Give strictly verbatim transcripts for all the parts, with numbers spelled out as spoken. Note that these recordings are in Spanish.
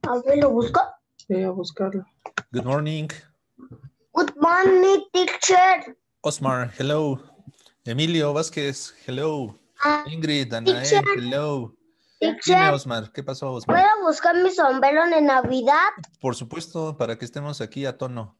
A ver, ¿lo busco? Sí, a buscarlo. Good morning. Good morning, teacher. Osmar, hello. Emilio Vázquez, hello. Ah, Ingrid, Anael, teacher. hello. Dime, Teacher, Osmar, ¿qué pasó, Osmar? ¿puedo buscar mi sombrero de Navidad? Por supuesto, para que estemos aquí a tono.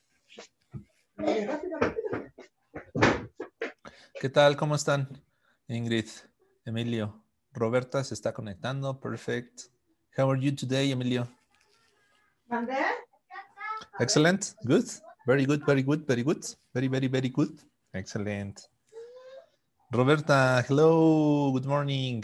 ¿Qué tal? ¿Cómo están? Ingrid, Emilio, Roberta se está conectando. Perfect. How are you today, Emilio? ¿Mandé? Excellent. Good. Very good, very good, very good. Very, very, very good. Excellent. Roberta, hello. Good morning.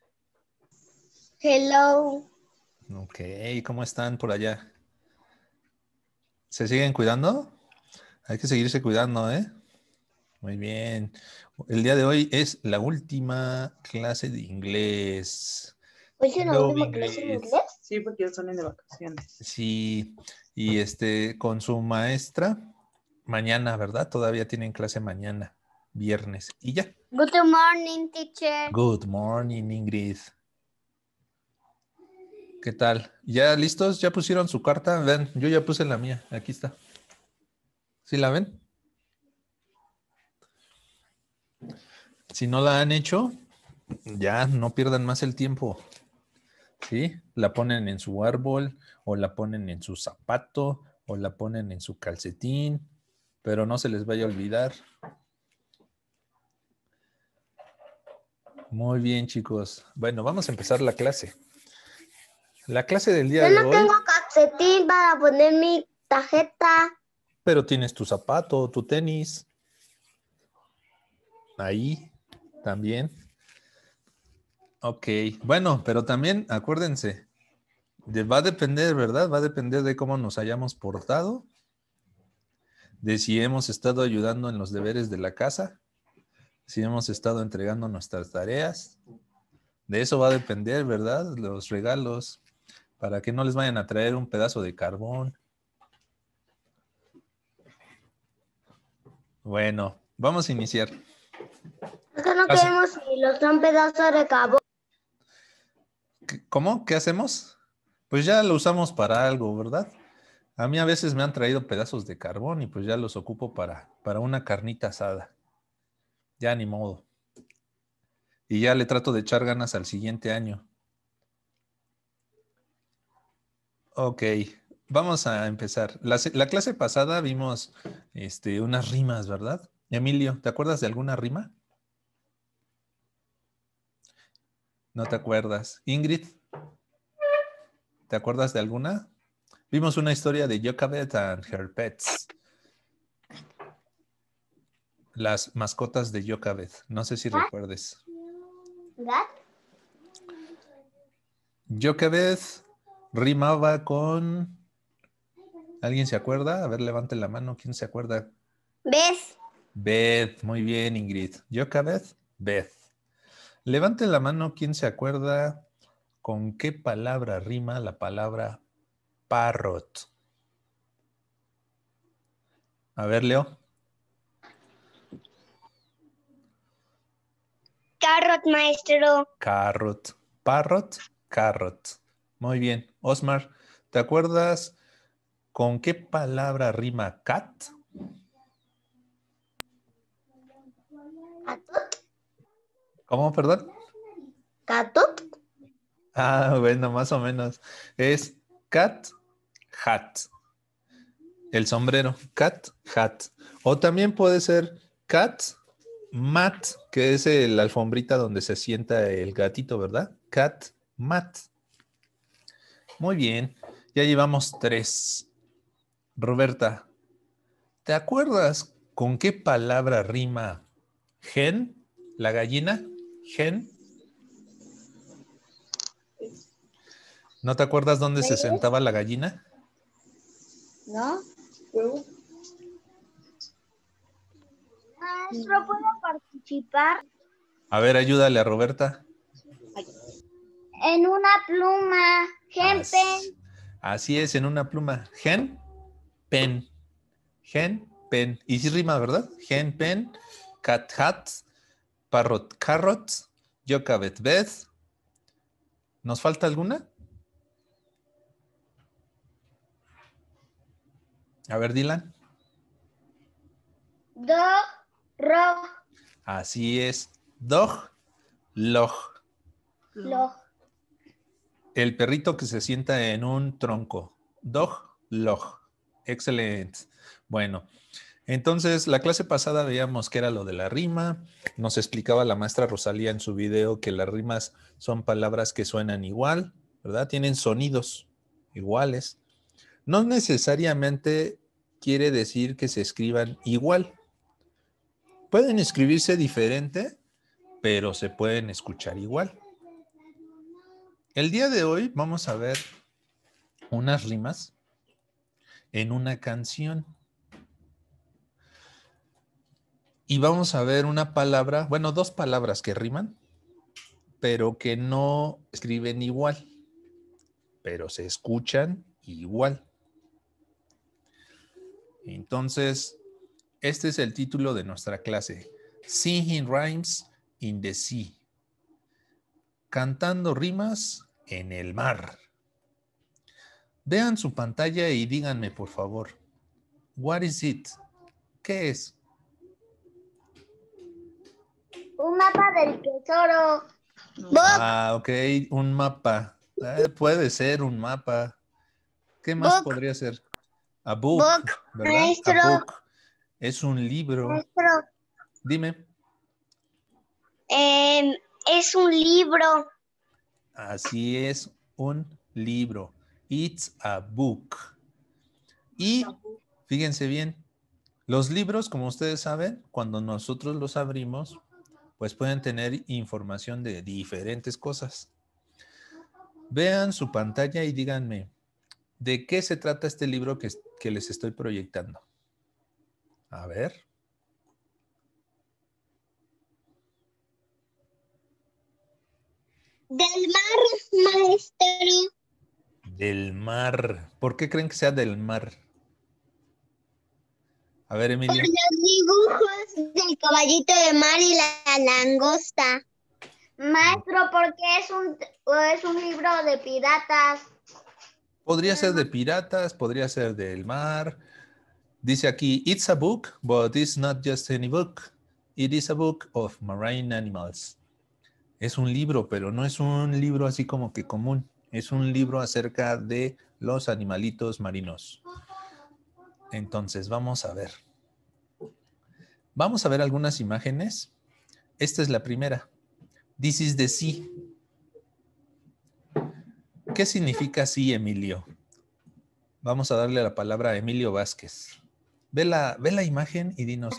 Hello. Ok, ¿cómo están por allá? ¿Se siguen cuidando? Hay que seguirse cuidando, ¿eh? Muy bien. El día de hoy es la última clase de inglés. ¿Hoy es la Hello, última clase de Ingrid. inglés? Sí, porque ya salen de vacaciones. Sí, y este, con su maestra, mañana, ¿verdad? Todavía tienen clase mañana, viernes. Y ya. Good morning, teacher. Good morning, Ingrid. ¿Qué tal? ¿Ya listos? ¿Ya pusieron su carta? Ven, yo ya puse la mía. Aquí está. ¿Sí la ven? Si no la han hecho, ya no pierdan más el tiempo. ¿Sí? La ponen en su árbol, o la ponen en su zapato, o la ponen en su calcetín, pero no se les vaya a olvidar. Muy bien, chicos. Bueno, vamos a empezar la clase. La clase del día Yo de no hoy, tengo calcetín para poner mi tarjeta. pero tienes tu zapato, tu tenis. Ahí también. Ok, bueno, pero también acuérdense, de, va a depender, ¿verdad? Va a depender de cómo nos hayamos portado, de si hemos estado ayudando en los deberes de la casa, si hemos estado entregando nuestras tareas. De eso va a depender, ¿verdad? Los regalos, para que no les vayan a traer un pedazo de carbón. Bueno, vamos a iniciar. Es que no Hace- queremos ni los son pedazos de carbón. ¿Cómo? ¿Qué hacemos? Pues ya lo usamos para algo, ¿verdad? A mí a veces me han traído pedazos de carbón y pues ya los ocupo para, para una carnita asada. Ya ni modo. Y ya le trato de echar ganas al siguiente año. Ok, vamos a empezar. La, se- la clase pasada vimos este, unas rimas, ¿verdad? Emilio, ¿te acuerdas de alguna rima? No te acuerdas. Ingrid, ¿te acuerdas de alguna? Vimos una historia de Jochebed and her pets. Las mascotas de Jochebed. No sé si recuerdes. ¿Gat? Jochebed rimaba con... ¿Alguien se acuerda? A ver, levante la mano. ¿Quién se acuerda? ¿Ves? Beth. Muy bien, Ingrid. Jochebed, Beth. Levante la mano. ¿Quién se acuerda con qué palabra rima la palabra parrot? A ver, Leo. Carrot, maestro. Carrot. Parrot, carrot. Muy bien. Osmar, ¿te acuerdas con qué palabra rima cat? ¿Catut? ¿Cómo, perdón? ¿Catut? Ah, bueno, más o menos. Es cat, hat. El sombrero, cat, hat. O también puede ser cat, mat, que es la alfombrita donde se sienta el gatito, ¿verdad? Cat, mat. Muy bien, ya llevamos tres. Roberta, ¿te acuerdas con qué palabra rima gen? ¿La gallina? ¿Gen? ¿No te acuerdas dónde se sentaba la gallina? ¿No? ¿Huevo? Maestro, ¿puedo participar? A ver, ayúdale a Roberta. En una pluma. Así, Gente. así es, en una pluma. Gen, pen. Gen, pen. Y sí rima, ¿verdad? Gen, pen. Cat, hat. Parrot, carrot. Jochebed, Beth. ¿Nos falta alguna? A ver, Dylan. Dog, rock, Así es. Dog, log. log. El perrito que se sienta en un tronco. Dog, log. Excelente. Bueno, entonces la clase pasada veíamos que era lo de la rima. Nos explicaba la maestra Rosalía en su video que las rimas son palabras que suenan igual, ¿verdad? Tienen sonidos iguales. No necesariamente quiere decir que se escriban igual. Pueden escribirse diferente, pero se pueden escuchar igual. El día de hoy vamos a ver unas rimas en una canción. Y vamos a ver una palabra, bueno, dos palabras que riman, pero que no escriben igual, pero se escuchan igual. Entonces, este es el título de nuestra clase. Singing Rhymes in the Sea. Cantando rimas en el mar. Vean su pantalla y díganme, por favor. What is it? ¿Qué es? Un mapa del tesoro. Ah, ok, un mapa. Eh, puede ser un mapa. ¿Qué más Book. podría ser? A book, Book, ¿verdad? maestro. A book. Es un libro. Maestro, Dime. em, es un libro. Así es, un libro. It's a book. Y fíjense bien, los libros, como ustedes saben, cuando nosotros los abrimos, pues pueden tener información de diferentes cosas. Vean su pantalla y díganme, ¿de qué se trata este libro que, que les estoy proyectando? A ver. Del mar, maestro. Del mar. ¿Por qué creen que sea del mar? A ver, Por Emilio. los dibujos del caballito de mar y la langosta. Maestro, porque es un, es un libro de piratas. Podría ser de piratas, podría ser del mar. Dice aquí, it's a book, but it's not just any book. It is a book of marine animals. Es un libro, pero no es un libro así como que común. Es un libro acerca de los animalitos marinos. Entonces, vamos a ver. Vamos a ver algunas imágenes. Esta es la primera. This is the sea. ¿Qué significa sea, Emilio? Vamos a darle la palabra a Emilio Vázquez. Ve la, ve la imagen y dinos.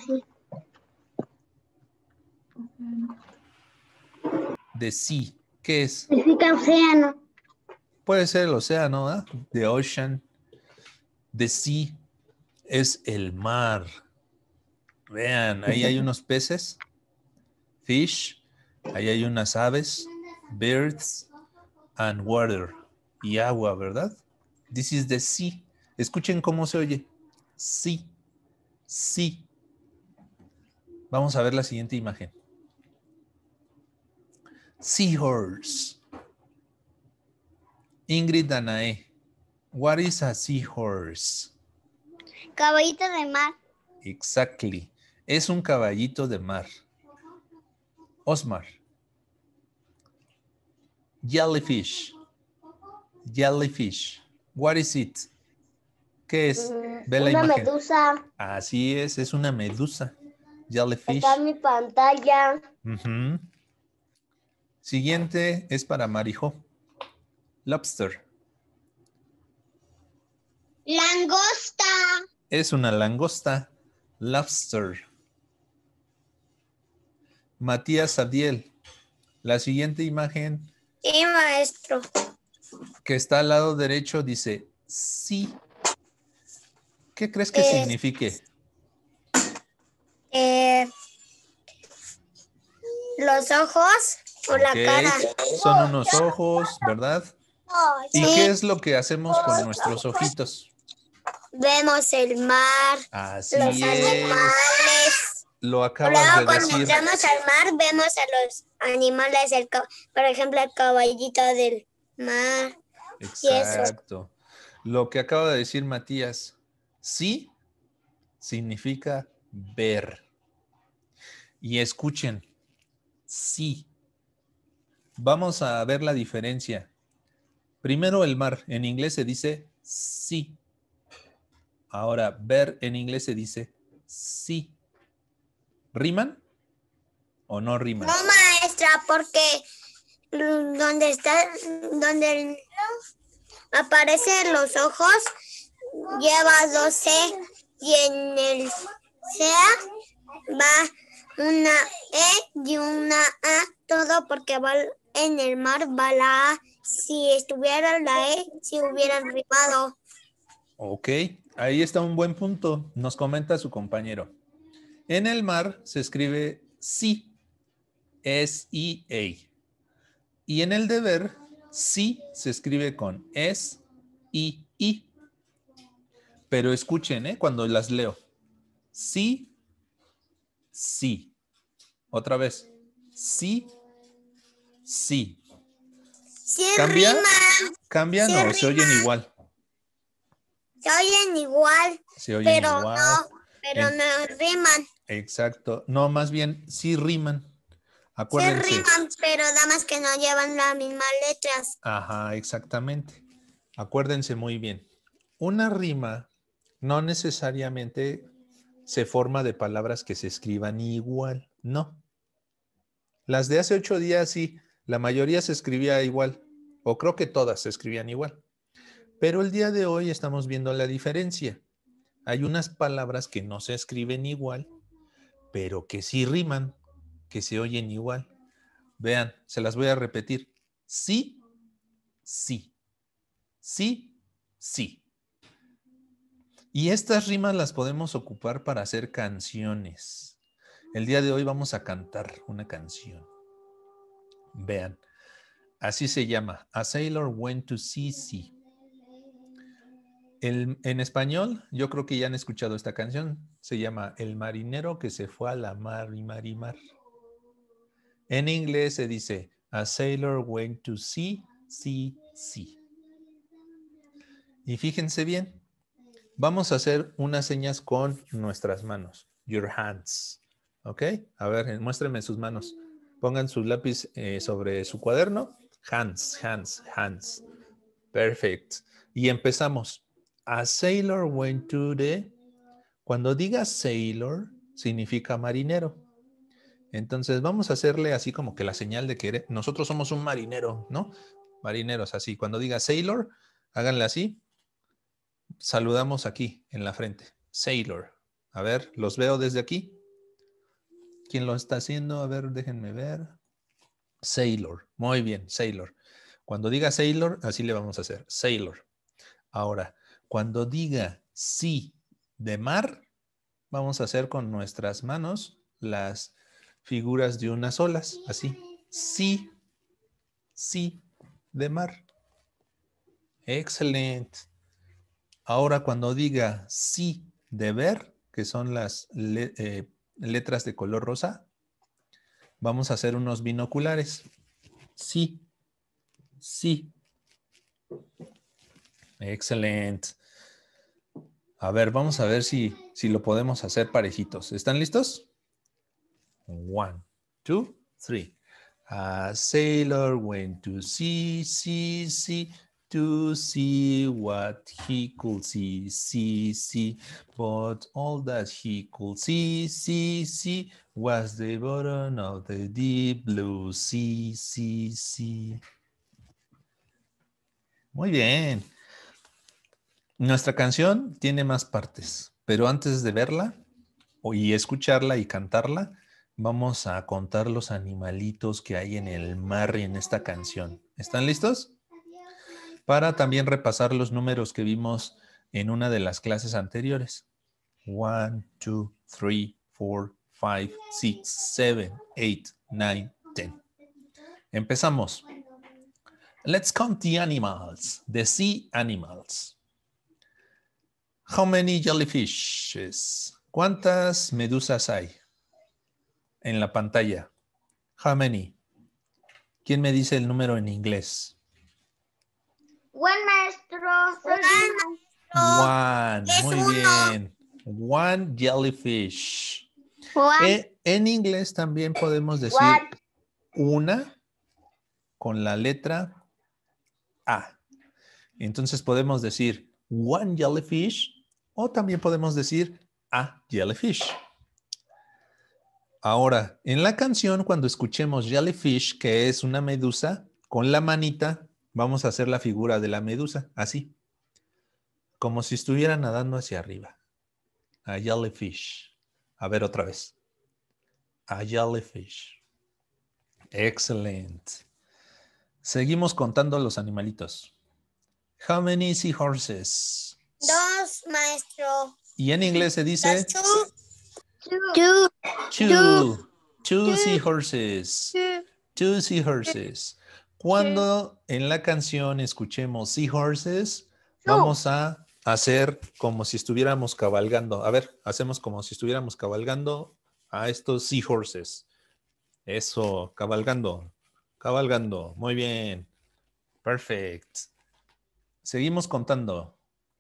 The sea, ¿qué es? Significa océano. Puede ser el océano, ¿eh? The ocean. The sea es el mar. Vean, ahí hay unos peces. Fish. Ahí hay unas aves. Birds. And water. Y agua, ¿verdad? This is the sea. Escuchen cómo se oye. Sea. Sea. Vamos a ver la siguiente imagen. Seahorse. Ingrid Danae. What is a seahorse? Caballito de mar. Exactly. Es un caballito de mar. Osmar. Jellyfish. Jellyfish. What is it? ¿Qué es? Ve la Una imagen. medusa. Así es, es una medusa. Jellyfish. Está en mi pantalla. Uh-huh. Siguiente es para Marijo. Lobster. Langosta. Es una langosta. Lobster. Matías Abdiel. La siguiente imagen Sí, maestro. que está al lado derecho dice sí. ¿Qué crees que Eh, signifique? Eh, los ojos o la Ok, cara. son unos ojos, ¿verdad? ¿Y Sí. qué es lo que hacemos con nuestros ojitos? Vemos el mar, Así los es. animales. Lo Luego acabas de cuando decir. entramos al mar vemos a los animales, el, por ejemplo el caballito del mar. Exacto. Lo que acaba de decir Matías. Sí significa ver. Y escuchen, sí. Vamos a ver la diferencia. Primero el mar, en inglés se dice sí. Ahora, ver en inglés se dice sí. ¿Riman o no riman? No, maestra, porque donde está, donde aparecen los ojos, lleva dos C y en el C va una E y una A, todo porque va en el mar va la A. Si estuviera la E, si hubieran rimado. Ok, ahí está un buen punto, nos comenta su compañero. En el mar se escribe sí, S E A. Y en el deber, sí se escribe con S E I. Pero escuchen, ¿eh? Cuando las leo. Sí, sí. Otra vez. Sí, sí. Sí ¿Cambia? riman. ¿Cambian Sí o se oyen riman. igual? Se oyen igual, Se oyen pero igual. no, pero En- no riman. Exacto. No, más bien sí riman. Sí Acuérdense. riman, pero damas que no llevan las mismas letras. Ajá, exactamente. Acuérdense muy bien. Una rima no necesariamente se forma de palabras que se escriban igual. No. Las de hace ocho días sí, la mayoría se escribía igual. O creo que todas se escribían igual. Pero el día de hoy estamos viendo la diferencia. Hay unas palabras que no se escriben igual, pero que sí riman, que se oyen igual. Vean, se las voy a repetir. Sí, sí. Sí, sí. Y estas rimas las podemos ocupar para hacer canciones. El día de hoy vamos a cantar una canción. Vean, así se llama. A Sailor Went to Sea Sea. El, en español, yo creo que ya han escuchado esta canción. Se llama El marinero que se fue a la mar y mar y mar. En inglés se dice A Sailor Went to Sea, Sea, Sea. Y fíjense bien, vamos a hacer unas señas con nuestras manos. Your hands. ¿Ok? A ver, muéstrenme sus manos. Pongan su lápiz eh, sobre su cuaderno. Hands, hands, hands. Perfect. Y empezamos. A sailor went to the... Cuando diga sailor, significa marinero. Entonces vamos a hacerle así como que la señal de que nosotros somos un marinero, ¿no? Marineros, así. Cuando diga sailor, háganle así. Saludamos aquí en la frente. Sailor. A ver, los veo desde aquí. ¿Quién lo está haciendo? A ver, déjenme ver. Sailor. Muy bien, sailor. Cuando diga sailor, así le vamos a hacer. Sailor. Ahora, cuando diga sí de mar, vamos a hacer con nuestras manos las figuras de unas olas. Así. Sí. Sí de mar. Excelente. Ahora cuando diga sí de ver, que son las le eh, letras de color rosa, vamos a hacer unos binoculares. Sí, sí. Excelente. A ver, vamos a ver si, si lo podemos hacer parejitos. ¿Están listos? One, two, three. A sailor went to sea, sea, sea. To see what he could see, see, see. But all that he could see, see, see was the bottom of the deep blue sea, sea, sea. Muy bien. Nuestra canción tiene más partes, pero antes de verla y escucharla y cantarla, vamos a contar los animalitos que hay en el mar y en esta canción. ¿Están listos? Para también repasar los números que vimos en una de las clases anteriores. One, two, three, four, five, six, seven, eight, nine, ten. Empezamos. Let's count the animals, the sea animals. How many jellyfishes? ¿Cuántas medusas hay en la pantalla? How many? ¿Quién me dice el número en inglés? Buen maestro. Soy One. One. Es Muy uno. bien. One jellyfish. One. Eh, en inglés también podemos decir One. una con la letra A. Entonces podemos decir one jellyfish o también podemos decir a jellyfish. Ahora, en la canción, cuando escuchemos jellyfish, que es una medusa, con la manita vamos a hacer la figura de la medusa, así. Como si estuviera nadando hacia arriba. A jellyfish. A ver otra vez. A jellyfish. Excelente. Seguimos contando los animalitos. How many seahorses? Dos, maestro. Y en inglés se dice Two. Two. two. Two seahorses. Two seahorses. Cuando en la canción escuchemos seahorses, vamos a hacer como si estuviéramos cabalgando. A ver, hacemos como si estuviéramos cabalgando a estos seahorses. Eso, cabalgando. Cabalgando. Muy bien. Perfect. Seguimos contando.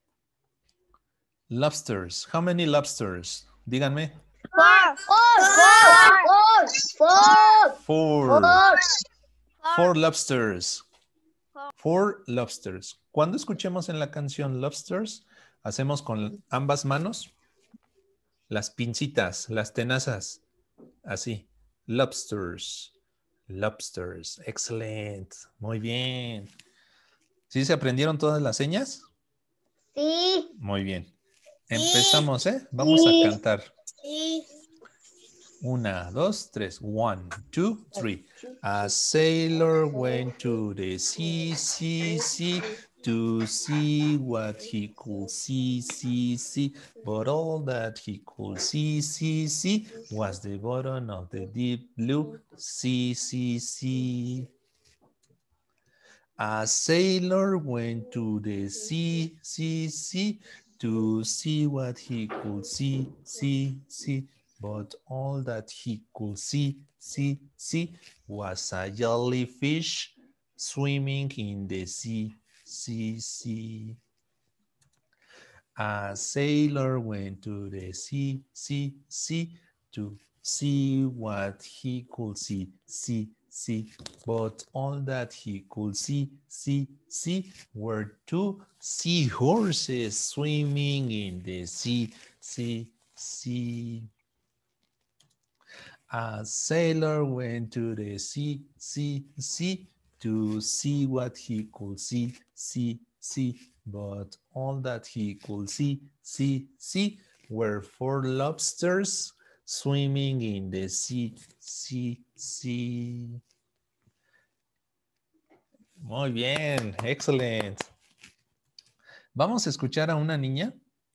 Lobsters. How many lobsters? Díganme. Four. Four. Four. Four. Four. Four lobsters. Four lobsters. Cuando escuchemos en la canción lobsters, hacemos con ambas manos las pincitas, las tenazas. Así. Lobsters. Lobsters. Excelente. Muy bien. ¿Sí se aprendieron todas las señas? Sí. Muy bien. Empezamos, ¿eh? Vamos Sí. a cantar. Sí. Una, dos, tres. One, two, three. A sailor went to the sea, sea, sea, to see what he could see, see, see. But all that he could see, see, see was the bottom of the deep blue sea, sea, sea. A sailor went to the sea, sea, sea, to see what he could see, see, see. But all that he could see, see, see was a jellyfish swimming in the sea, sea, sea. A sailor went to the sea, sea, sea, to see what he could see, see, see. But all that he could see, see, see were two seahorses swimming in the sea, sea, sea. A sailor went to the sea, sea, sea, to see what he could see, see, see. But all that he could see, see, see were four lobsters swimming in the sea, sea, sea. Muy bien, excelente. Vamos a escuchar a una niña.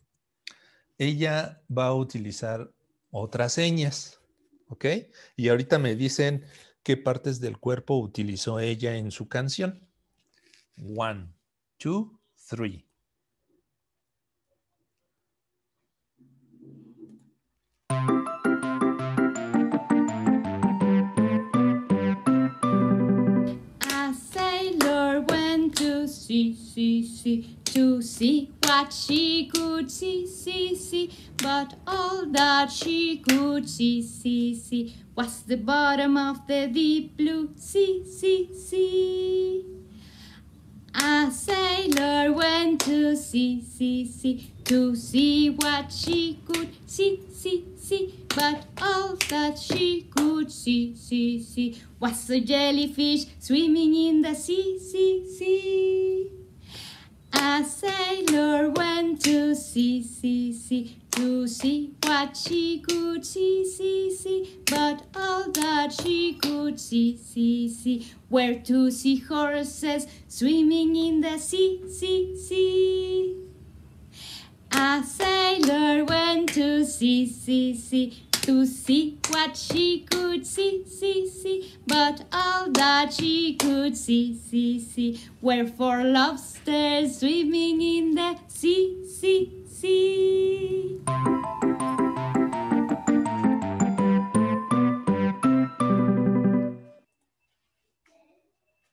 Ella va a utilizar otras señas. ¿Ok? Y ahorita me dicen qué partes del cuerpo utilizó ella en su canción. One, two, three. A sailor went to sea, sea, sea, to see what she could see, see, see. But all that she could see, see, see was the bottom of the deep blue sea, sea, sea. A sailor went to sea, sea, sea, to see what she could see, see, see. But all that she could see, see, see was a jellyfish swimming in the sea, sea, sea. A sailor went to sea, sea, sea, to see what she could see, see, see. But all that she could see, see, see were two seahorses swimming in the sea, sea, sea. A sailor went to sea, sea, sea, to see what she could see, see, see. But all that she could see, see, see were four lobsters swimming in the sea, sea, sea.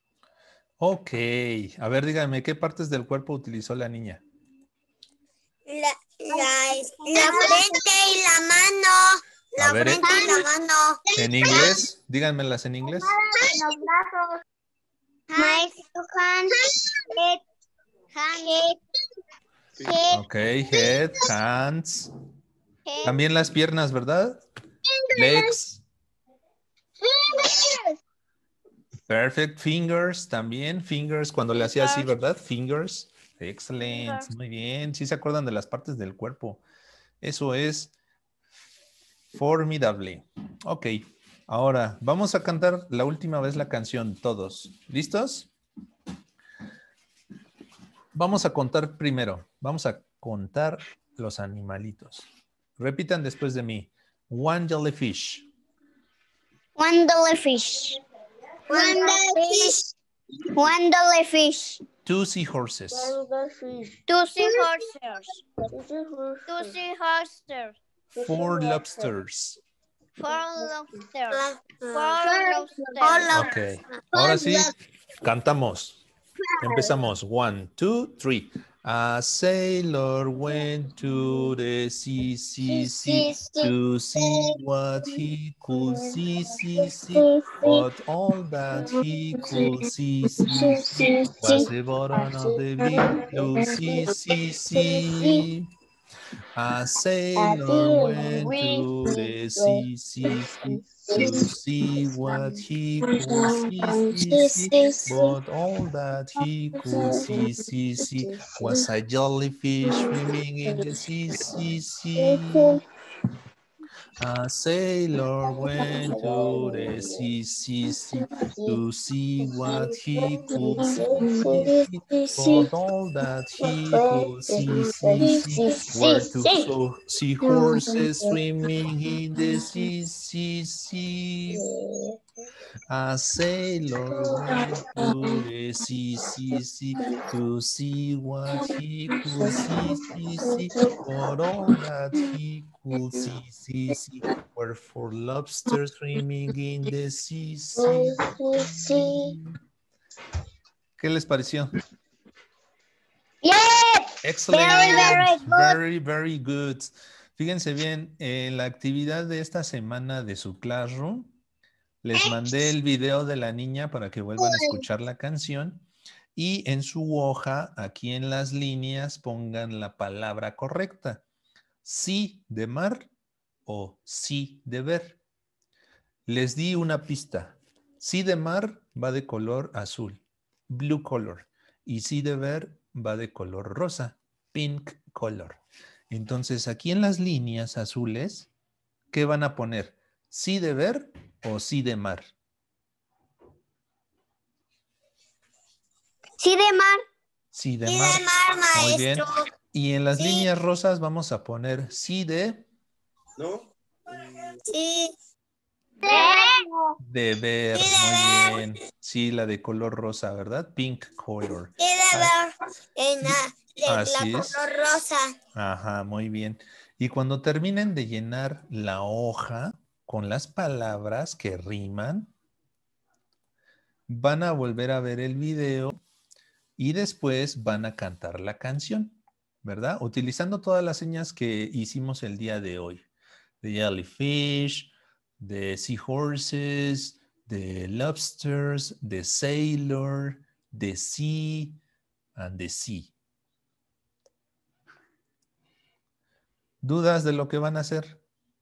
Ok, a ver, díganme, ¿qué partes del cuerpo utilizó la niña? La, la, la frente y la mano. La A ver, frente y la mano. En inglés, díganmelas en inglés. Los brazos. Maestro, hand, head, hand, head, Ok, head, hands. head. También las piernas, ¿verdad? Legs. Perfect. Fingers también. Fingers, cuando le hacía así, ¿verdad? Fingers. Excelente. Muy bien. Sí se acuerdan de las partes del cuerpo. Eso es formidable. Ok. Ahora, vamos a cantar la última vez la canción todos. ¿Listos? Vamos a contar primero. Vamos a contar los animalitos. Repitan después de mí. One jellyfish. One jellyfish. One jellyfish. One jellyfish. Two seahorses. Two seahorses. Two seahorses. Four lobsters. Four lobsters. Four lobsters. Ok. Ahora sí, cantamos. Empezamos. One, two, three. A sailor went to the sea, sea, sea, to see what he could see, see, see. But all that he could see, see, see was the bottom of the big blue sea, sea, sea. A sailor went to the sea, sea, sea, to see what he could see, see, see. But all that he could see, see, see was a jellyfish swimming in the sea, sea, sea. A sailor went to the sea, sea, sea, to see what he could see, see, but all that he could see, see, see were two so seahorses swimming in the sea, sea, sea. A sailor went to the sea, sea, sea, to see what he could see, see, see, but all that he could see, see, see were four lobsters swimming in the sea, sea, sea. ¿Qué les pareció? Yes. Excellent. Very, very good. Very, very good. Fíjense bien, en la actividad de esta semana de su Classroom, les mandé el video de la niña para que vuelvan a escuchar la canción y en su hoja, aquí en las líneas, pongan la palabra correcta. Sí de mar o sí de ver. Les di una pista. Sí de mar va de color azul, blue color. Y sí de ver va de color rosa, pink color. Entonces, aquí en las líneas azules, ¿qué van a poner? ¿Sí de ver o sí de mar? Sí de mar. Sí de Sí mar. de mar, maestro. Muy bien. Y en las Sí. líneas rosas vamos a poner sí de... ¿No? Sí. De ver. Sí de Muy ver. bien. Sí, la de color rosa, ¿verdad? Pink color. Sí de ver. En la, de Así la es. color rosa. Ajá, muy bien. Y cuando terminen de llenar la hoja con las palabras que riman, van a volver a ver el video y después van a cantar la canción, ¿verdad? Utilizando todas las señas que hicimos el día de hoy. The jellyfish, the seahorses, the lobsters, the sailor, the sea, and the sea. ¿Dudas de lo que van a hacer?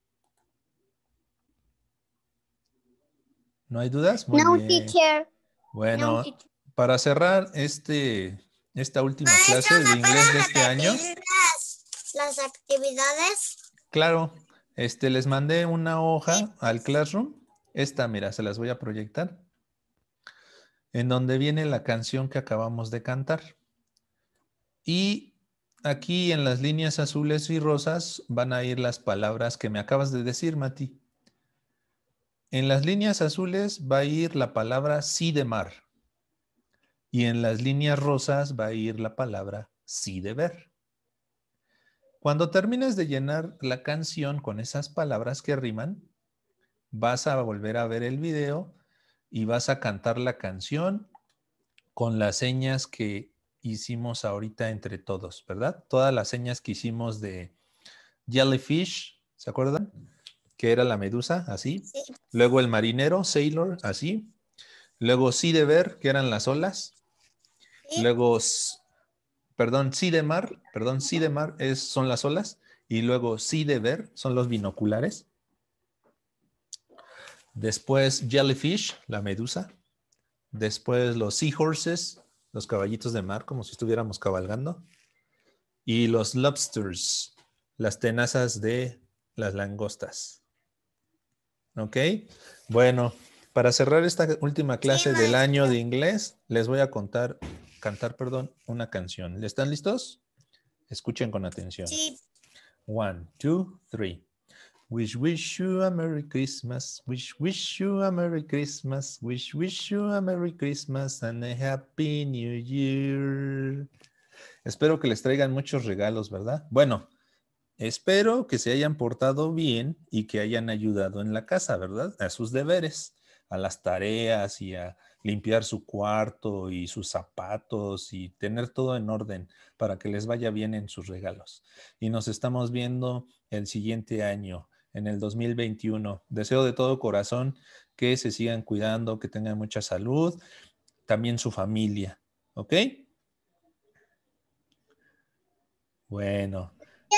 ¿No hay dudas? Muy No, bien. teacher. Bueno, No, teacher. para cerrar este, esta última Maestro, clase de ¿me inglés puede de este año, repetir las, las actividades? claro, este, les mandé una hoja al Classroom. Esta, mira, se las voy a proyectar. En donde viene la canción que acabamos de cantar. Y aquí en las líneas azules y rosas van a ir las palabras que me acabas de decir, Mati. En las líneas azules va a ir la palabra sí de mar. Y en las líneas rosas va a ir la palabra sí de ver. Cuando termines de llenar la canción con esas palabras que riman, vas a volver a ver el video y vas a cantar la canción con las señas que hicimos ahorita entre todos, ¿verdad? Todas las señas que hicimos de jellyfish, ¿se acuerdan? Que era la medusa, así. Sí. Luego el marinero, sailor, así. Luego sí de ver, que eran las olas. Sí. Luego, perdón, sí de mar, perdón, sí de mar es, son las olas. Y luego sí de ver son los binoculares. Después jellyfish, la medusa. Después los seahorses, los caballitos de mar, como si estuviéramos cabalgando. Y los lobsters, las tenazas de las langostas. ¿Ok? Bueno, para cerrar esta última clase Sí, del maestro. año de inglés, les voy a contar, cantar, perdón, una canción. ¿Están listos? Escuchen con atención. Sí. One, two, three. Wish, wish you a Merry Christmas. Wish, wish you a Merry Christmas. Wish, wish you a Merry Christmas and a Happy New Year. Espero que les traigan muchos regalos, ¿verdad? Bueno, espero que se hayan portado bien y que hayan ayudado en la casa, ¿verdad? A sus deberes, a las tareas y a limpiar su cuarto y sus zapatos y tener todo en orden para que les vaya bien en sus regalos. Y nos estamos viendo el siguiente año, en el dos mil veintiuno. Deseo de todo corazón que se sigan cuidando, que tengan mucha salud, también su familia, ¿ok? Bueno.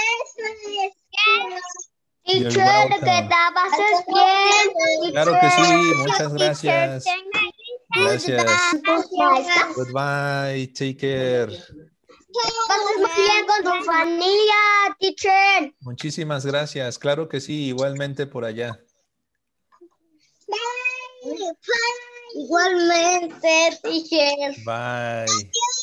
You're Teacher, que welcome. te pases bien. Claro que sí, muchas gracias. Gracias. Gracias. Goodbye, take care. Pases bien con tu familia, teacher. Muchísimas gracias. Claro que sí, igualmente por allá. Igualmente, teacher. Bye.